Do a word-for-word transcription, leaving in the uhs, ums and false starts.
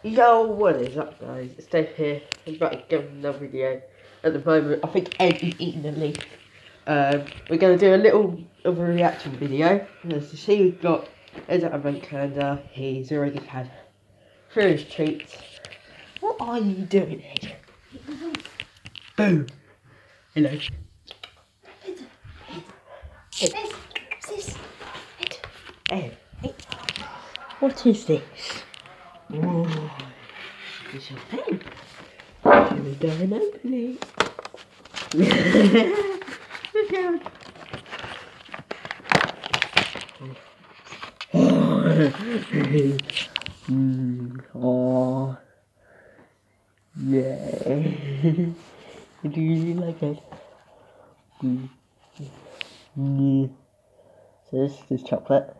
Yo, what is up guys, it's Dave here, I'm about to give another video. At the moment, I think Ed is eating a leaf. Um, we're going to do a little of a reaction video. As you see, we've got Ed's advent calendar. He's already had through his treats. What are you doing, Ed? Boom! Hello. Ed. Ed. Ed. Ed. Ed. Ed. What is this? Oh, it's a pen. Should we go and open it? Look out. mm, oh, yeah. Do you like it? Mm. Mm. So this is chocolate.